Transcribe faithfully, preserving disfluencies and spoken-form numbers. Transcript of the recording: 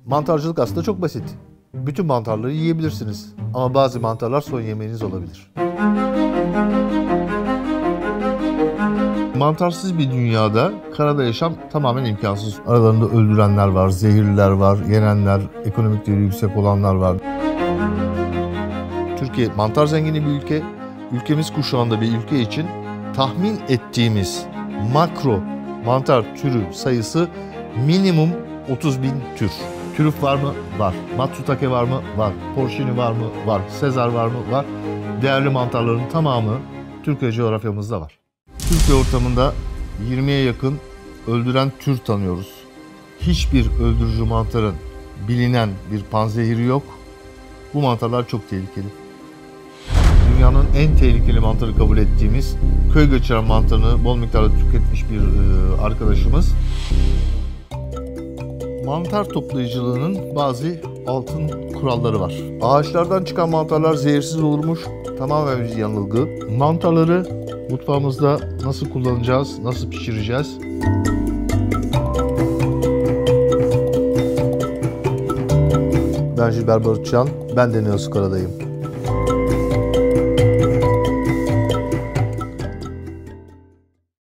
Mantarcılık aslında çok basit. Bütün mantarları yiyebilirsiniz. Ama bazı mantarlar son yemeğiniz olabilir. Mantarsız bir dünyada karada yaşam tamamen imkansız. Aralarında öldürenler var, zehirliler var, yenenler, ekonomik değeri yüksek olanlar var. Türkiye mantar zengini bir ülke. Ülkemiz kuşağında bir ülke için tahmin ettiğimiz makro mantar türü sayısı minimum otuz bin tür. Trüf var mı? Var. Matsutake var mı? Var. Porcini var mı? Var. Sezar var mı? Var. Değerli mantarların tamamı Türkiye coğrafyamızda var. Türkiye ortamında yirmiye yakın öldüren tür tanıyoruz. Hiçbir öldürücü mantarın bilinen bir panzehiri yok. Bu mantarlar çok tehlikeli. Dünyanın en tehlikeli mantarı kabul ettiğimiz köy göçeren mantarını bol miktarda tüketmiş bir e, arkadaşımız. Mantar toplayıcılığının bazı altın kuralları var. Ağaçlardan çıkan mantarlar zehirsiz olurmuş. Tamamen bir yanılgı. Mantarları mutfağımızda nasıl kullanacağız, nasıl pişireceğiz? Ben Jilber Barutçan, ben Deniz Karadayım.